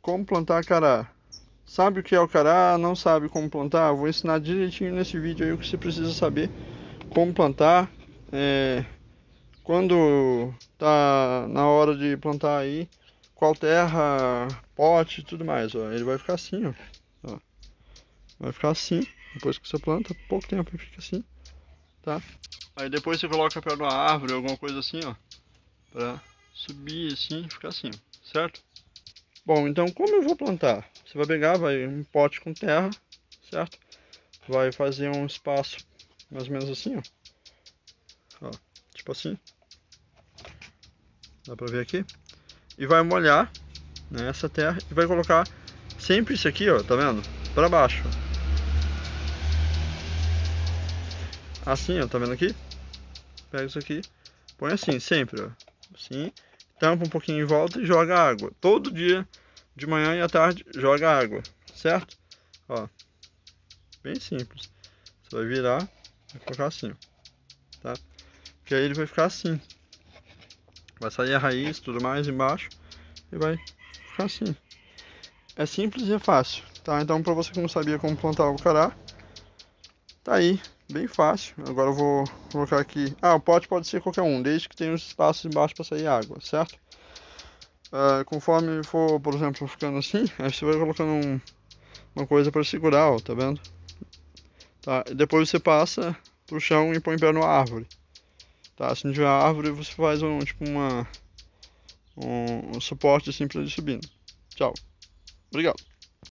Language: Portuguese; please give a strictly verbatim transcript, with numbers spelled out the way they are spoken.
como plantar cará. Sabe o que é o cará? Não sabe como plantar? Vou ensinar direitinho nesse vídeo aí o que você precisa saber. Como plantar. É, quando tá na hora de plantar aí. Qual terra, pote e tudo mais. Ó. Ele vai ficar assim, ó. ó. Vai ficar assim. Depois que você planta, pouco tempo ele fica assim. Tá? Aí depois você coloca perto de uma árvore, alguma coisa assim, ó. Pra subir assim, ficar assim, ó. Certo? Bom, então como eu vou plantar? Você vai pegar, vai um pote com terra, certo? Vai fazer um espaço mais ou menos assim, ó. ó tipo assim. Dá pra ver aqui? E vai molhar, né, essa terra e vai colocar sempre isso aqui, ó, tá vendo? Pra baixo. Assim, ó, tá vendo aqui? Pega isso aqui, põe assim, sempre, ó. Assim, tampa um pouquinho em volta e joga água. Todo dia, de manhã e à tarde, joga água, certo? Ó, bem simples. Você vai virar, vai colocar assim, ó, tá? Que aí ele vai ficar assim. Vai sair a raiz, tudo mais embaixo e vai ficar assim. É simples e é fácil, tá? Então, para você que não sabia como plantar o cará, tá aí, bem fácil. Agora eu vou colocar aqui. Ah, o pote pode ser qualquer um, desde que tenha os espaços embaixo para sair água, certo? Uh, conforme for, por exemplo, ficando assim, aí você vai colocando um, uma coisa para segurar, ó, tá vendo? Tá? E depois você passa pro chão e põe pé numa árvore. Tá? Se não tiver árvore, você faz um tipo uma um, um suporte assim para ele subindo. Tchau. Obrigado.